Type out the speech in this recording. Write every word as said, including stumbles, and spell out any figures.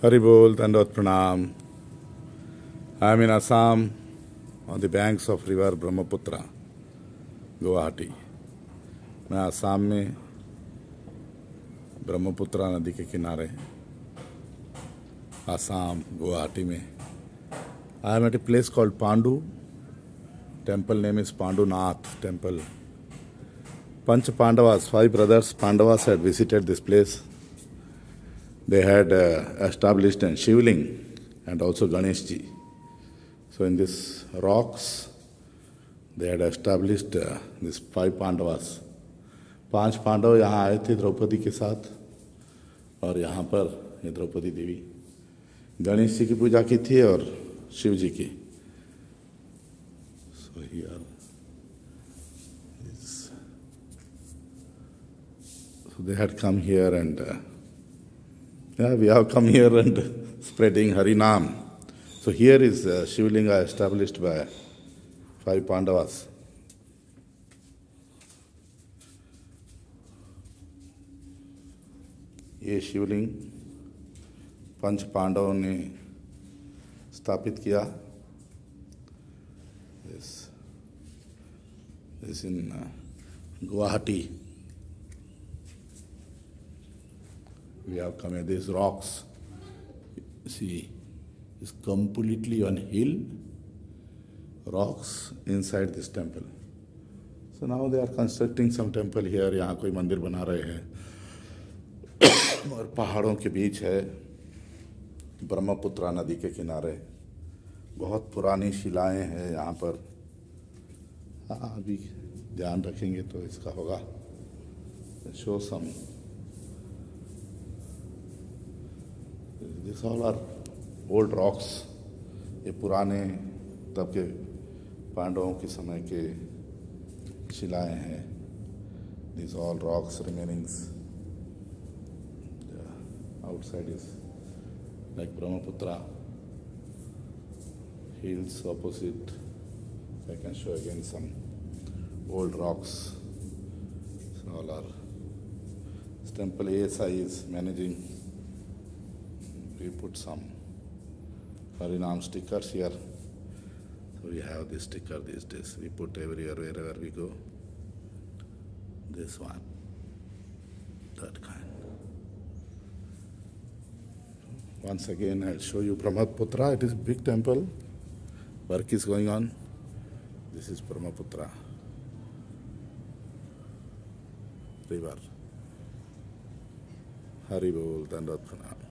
Haribol, Dandot Pranam. I am in Assam on the banks of river Brahmaputra, Guwahati. मैं आसाम में ब्रह्मपुत्रा नदी के किनारे आसाम गुवाहाटी में I am at a place called Pandu. Temple name is Pandunath temple. Panch Pandavas, five brothers Pandavas had visited this place. They had uh, established an Shivling and also Ganeshji. So in these rocks, they had established uh, these five Pandavas. पांच पांडव यहाँ आए थे द्रौपदी के साथ और यहाँ पर ये द्रौपदी देवी गणेश जी की पूजा की थी और शिव जी की. So here is, so they had come here and uh, yeah, we have come here and spreading Harinam. So here is uh, Shivlinga established by five Pandavas. ये शिवलिंग पंच पांडवों ने स्थापित किया. This is in uh, Guwahati. We have come here. These rocks, see, is completely on hill. Rocks inside this temple. So now they are constructing some temple here. यहाँ कोई मंदिर बना रहे हैं और पहाड़ों के बीच है ब्रह्मपुत्रा नदी के किनारे. बहुत पुरानी शिलाएं हैं यहाँ पर. हाँ, अभी ध्यान रखेंगे तो इसका होगा. Show some this all are old rocks. ये पुराने तब के पांडवों के समय के शिलाएं हैं. This all rocks remainings. Outside is like Brahmaputra, hills opposite. I can show again some old rocks. So all our temple A S I is managing. We put some Harinam stickers here. So we have this sticker these days. We put everywhere wherever we go. This one, that kind. Once again, I'll show you Brahmaputra. It is a big temple. Work is going on. This is Brahmaputra river. Haribol, Dandot Pranam.